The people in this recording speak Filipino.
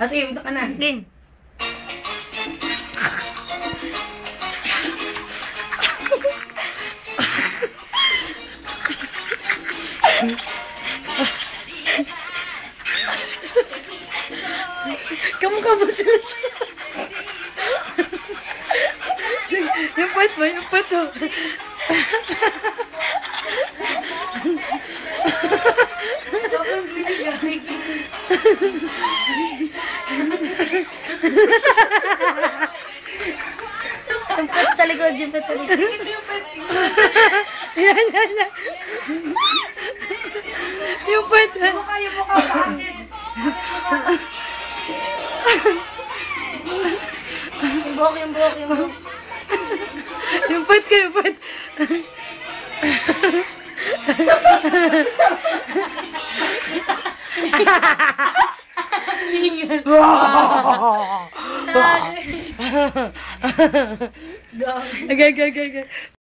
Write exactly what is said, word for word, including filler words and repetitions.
Ah, sige, punta ka na. Game. Kamukha ba sila siya? Yung part mo, yung part mo. Yung pet sa likod, yung pet sa likod. Yan, yan, yan. Yung part mo. Mukha yung mukha sa akin. Yung buhok, yung buhok, yung buhok. Yung part ko, yung part. Gag. Agay, agay, agay.